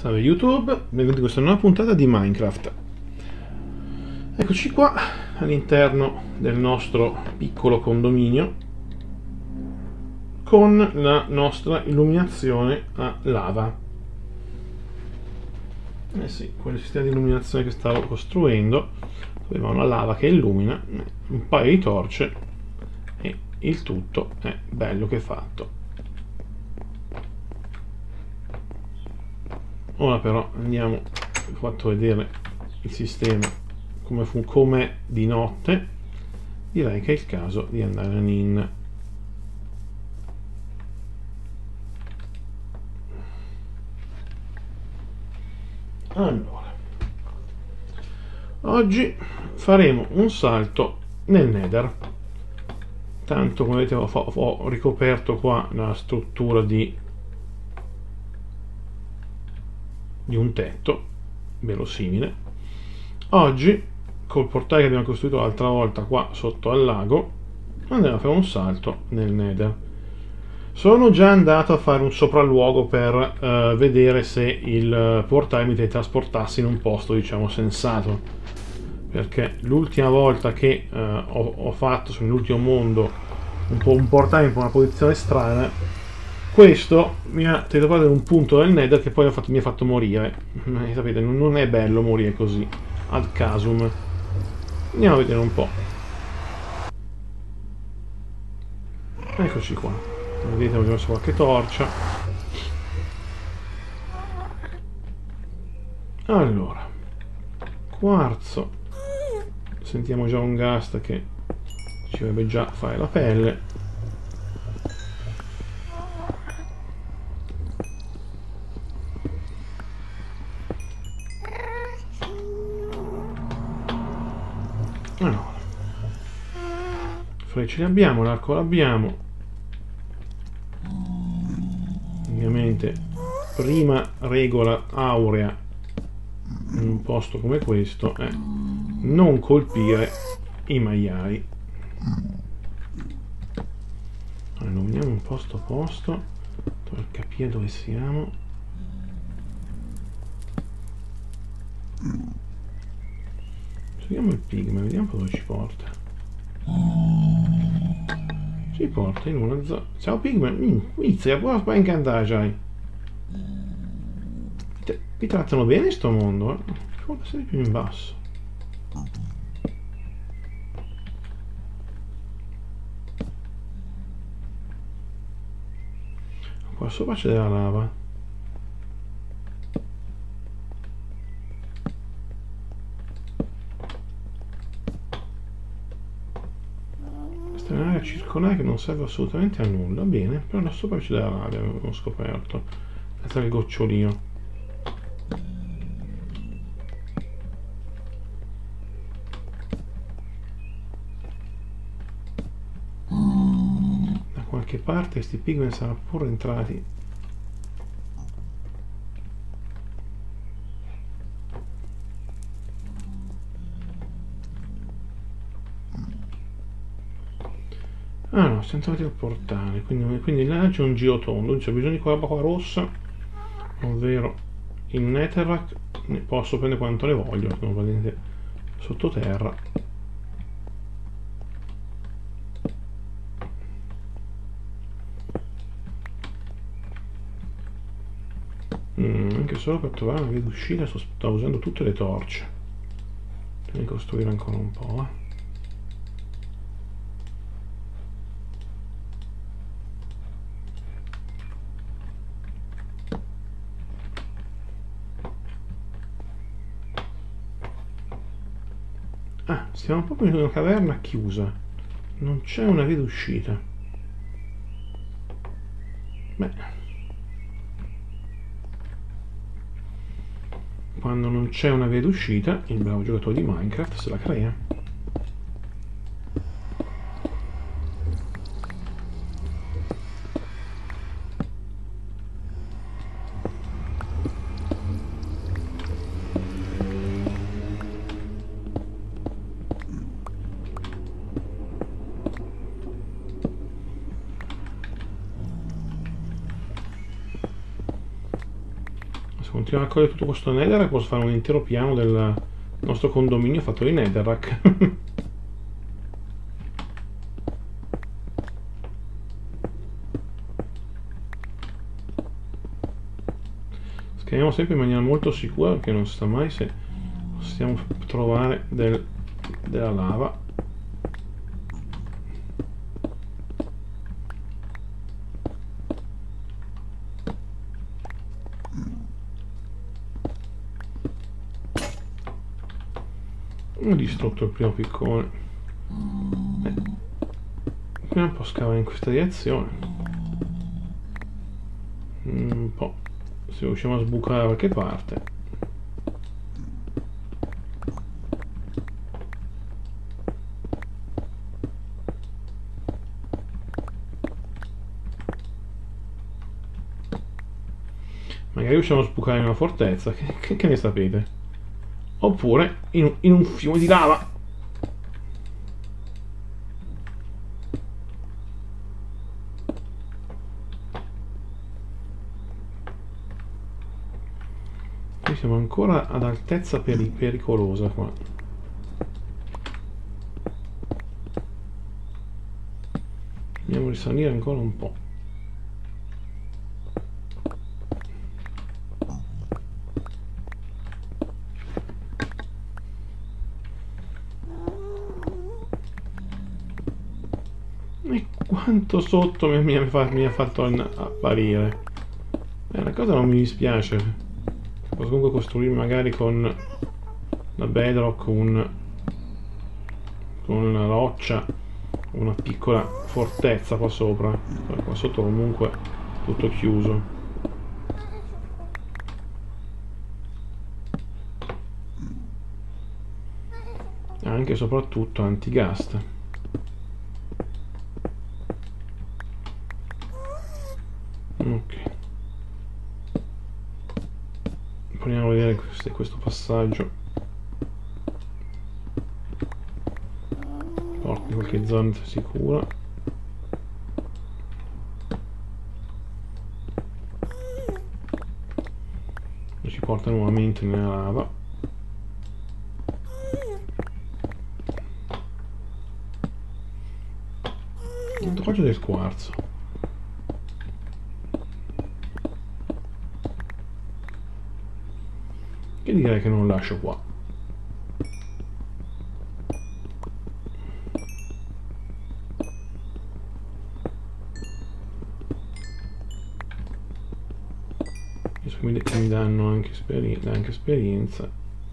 Salve YouTube, benvenuti in questa nuova puntata di Minecraft. Eccoci qua all'interno del nostro piccolo condominio con la nostra illuminazione a lava. Eh sì, quel sistema di illuminazione che stavo costruendo aveva una lava che illumina, un paio di torce e il tutto è bello che fatto. Ora però andiamo, vi ho fatto vedere il sistema come di notte, direi che è il caso di andare in. Allora, oggi faremo un salto nel Nether, tanto come vedete ho ricoperto qua la struttura di un tetto verosimile. Oggi col portale che abbiamo costruito l'altra volta qua sotto al lago andiamo a fare un salto nel Nether. Sono già andato a fare un sopralluogo per vedere se il portale mi trasportasse in un posto diciamo sensato, perché l'ultima volta che ho fatto sull'ultimo mondo un portale in una posizione strana, questo mi ha teleportato in un punto del Nether che poi mi ha fatto morire. Sapete, non è bello morire così ad casum. Andiamo a vedere un po'. Eccoci qua. Vedete, ho messo qualche torcia. Allora, quarzo. Sentiamo già un ghast che ci dovrebbe già fare la pelle. Allora, frecce ne abbiamo, l'arco l'abbiamo. Ovviamente prima regola aurea in un posto come questo è non colpire i maiali. Allora, illuminiamo un posto a posto per capire dove siamo. Seguiamo il pigma, vediamo dove ci porta. Ci porta in una zona. Ciao pigma, inizia, può incantare, sai. Vi trattano bene sto mondo, eh? Ci può essere più in basso. Qua sopra c'è della lava. Questa è un'area circolare che non serve assolutamente a nulla. Bene, però là sopra c'è della lava, avevo scoperto. Questo è il gocciolino. Da qualche parte questi pigmen saranno pure entrati. Ah no, siamo entrati al portale, quindi là c'è un girotondo, c'è bisogno di quella roba qua rossa, ovvero il netherrack. Ne posso prendere quanto ne voglio, sono praticamente sottoterra. Anche solo per trovare una via d'uscita sto usando tutte le torce. Devo costruire ancora un po', Ah, stiamo proprio in una caverna chiusa. Non c'è una via d'uscita. Beh, quando non c'è una via d'uscita, il bravo giocatore di Minecraft se la crea. continuo a raccogliere tutto questo netherrack, posso fare un intero piano del nostro condominio fatto di netherrack. Scriviamo sempre in maniera molto sicura, perché non si sa mai se possiamo trovare della lava. Ho distrutto il primo piccone. Proviamo un po' a scavare in questa direzione. Un po'. Se riusciamo a sbucare da qualche parte. Magari riusciamo a sbucare in una fortezza, che ne sapete? Oppure in un fiume di lava. Qui siamo ancora ad altezza pericolosa qua. Dobbiamo risalire ancora un po'. E quanto sotto mi ha fatto apparire. La cosa non mi dispiace. Posso comunque costruire magari con la bedrock, con una roccia, una piccola fortezza qua sopra. Qua sotto comunque tutto chiuso. Anche e soprattutto antigast. Ok. Proviamo a vedere questo passaggio porta in qualche zona sicura. E ci porta nuovamente nella lava. Qua c'è del quarzo. Che direi che non lo lascio qua. Che mi danno anche esperienza.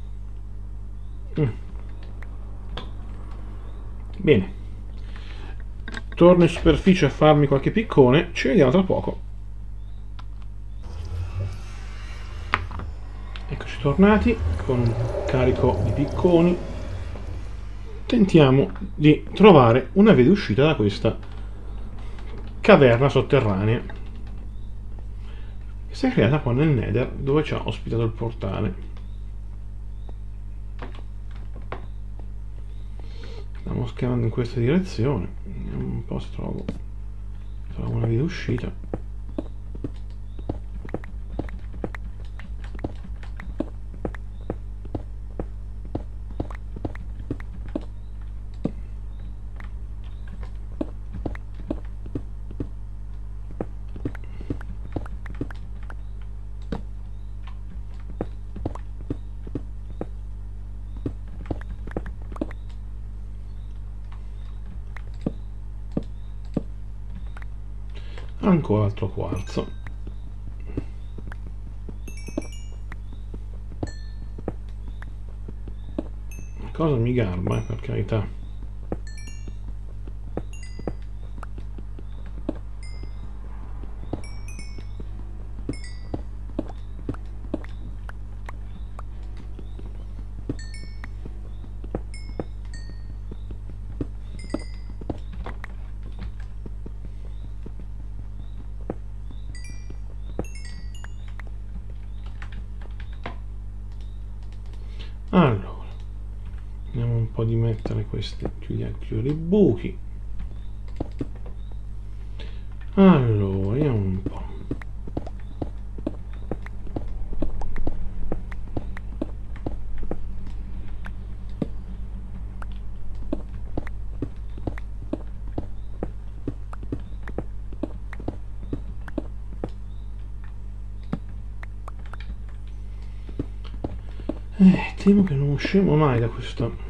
Bene. Torno in superficie a farmi qualche piccone. Ci vediamo tra poco. Eccoci tornati con un carico di picconi. Tentiamo di trovare una via di uscita da questa caverna sotterranea che si è creata qua nel Nether, dove ci ha ospitato il portale. Stiamo scavando in questa direzione. Vediamo un po' se trovo una via di uscita. Ancora altro quarzo. Cosa mi garba, per carità. Allora, vediamo un po' di mettere questi, chiudiamo i buchi. Allora, vediamo un po'. Temo che non usciremo mai da questo.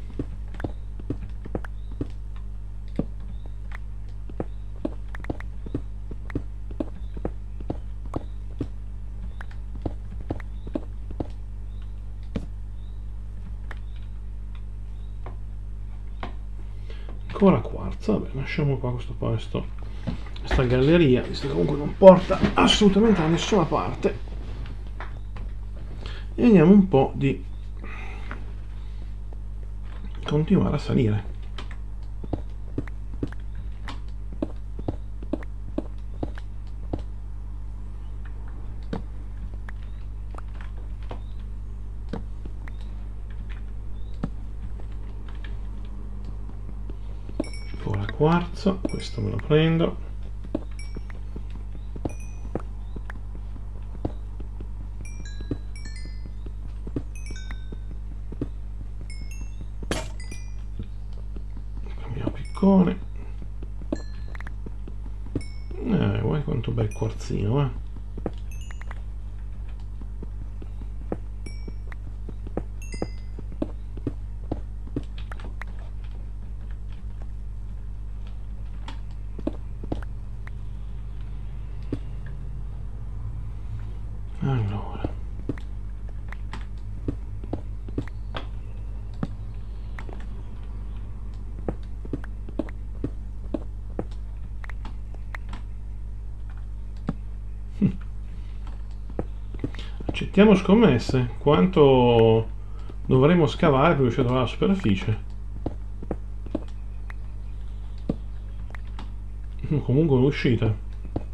Ancora quarzo, vabbè, lasciamo qua questo posto, questa galleria, visto che comunque non porta assolutamente da nessuna parte, e andiamo un po' di continuare a salire. Ancora quarzo, questo me lo prendo. Cambiamo piccone. Guarda quanto bel quarzino, Allora, accettiamo scommesse. Quanto dovremo scavare per riuscire a trovare la superficie? Comunque un'uscita.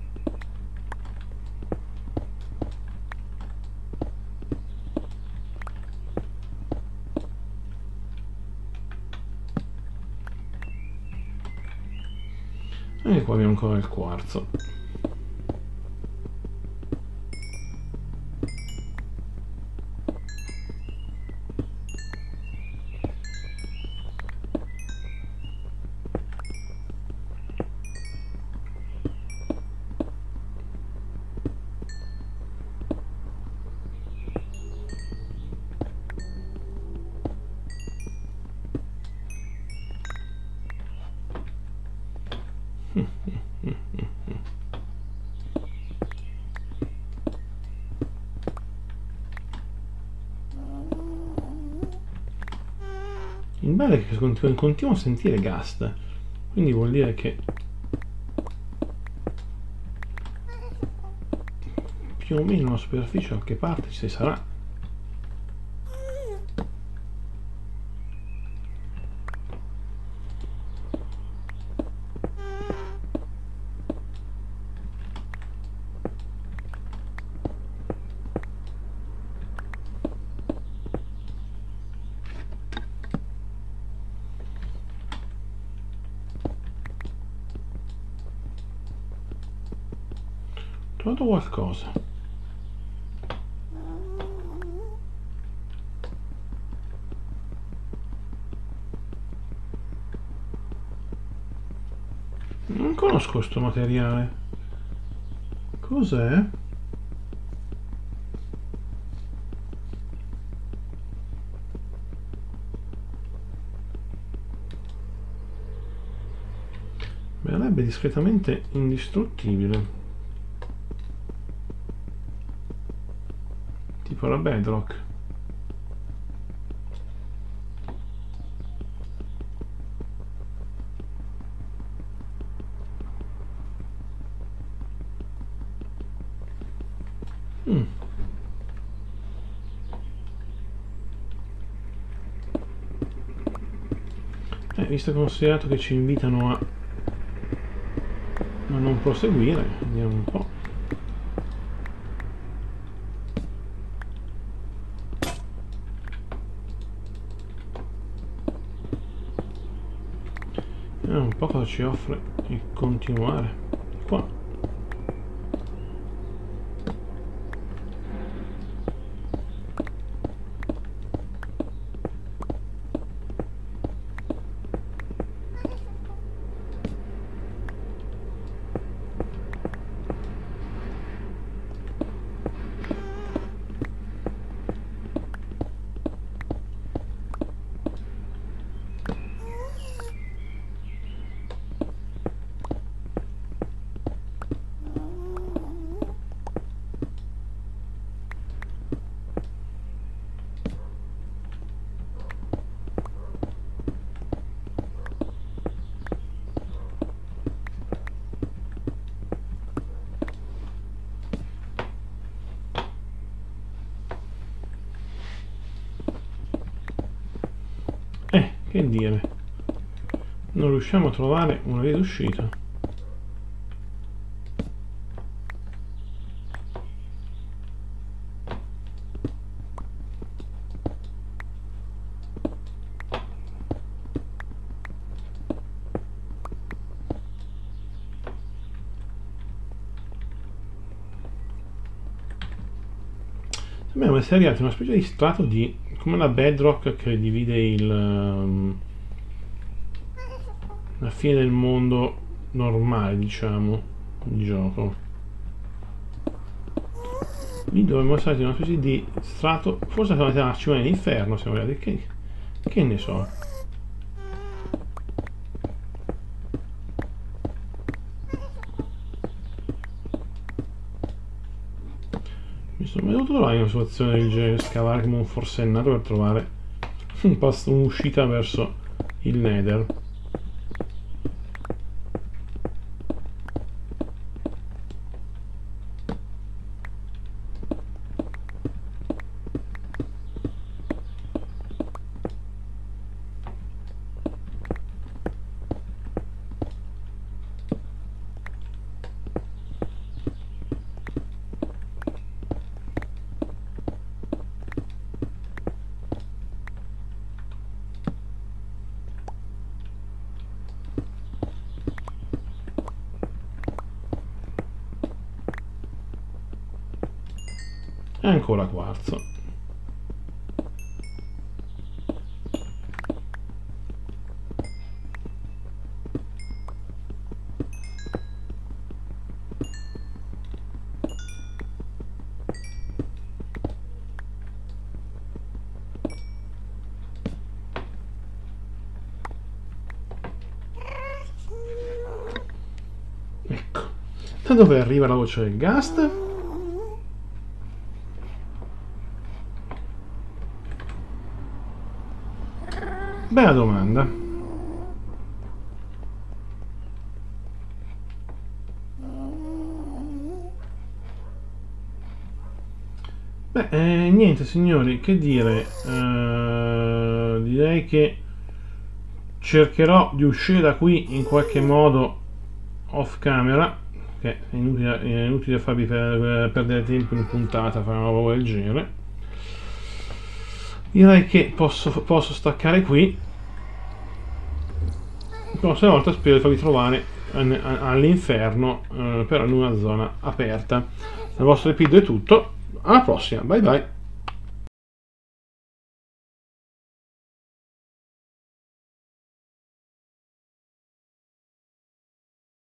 E qua abbiamo ancora il quarzo. Il bello è che continuo a sentire gas, quindi vuol dire che più o meno la superficie da qualche parte ci sarà. Ho trovato qualcosa. Non conosco questo materiale. Cos'è? Verrebbe discretamente indistruttibile. Tipo la bedrock. Visto e considerato che ci invitano a non proseguire, vediamo un po'. Vediamo un po' cosa ci offre il continuare qua. Che dire? Non riusciamo a trovare una via d'uscita. Abbiamo seriato una specie di strato di, come la bedrock che divide la fine del mondo normale, diciamo, il gioco. Lì dovremmo essere una specie di strato, forse siamo andati alla cima dell'inferno, siamo arrivati, che ne so. Mi sono mai dovuto trovare in una situazione del genere, scavare come un forsennato per trovare un'uscita verso il Nether. E ancora quarzo. Ecco, da dove arriva la voce del Ghast? Bella domanda. Beh, niente signori, che dire, direi che cercherò di uscire da qui in qualche modo off camera, che è inutile farvi perdere tempo in puntata a fare una roba del genere. Direi che posso staccare qui. La prossima volta spero di farvi trovare all'inferno, però in una zona aperta. Dal vostro Epido è tutto, alla prossima, bye bye.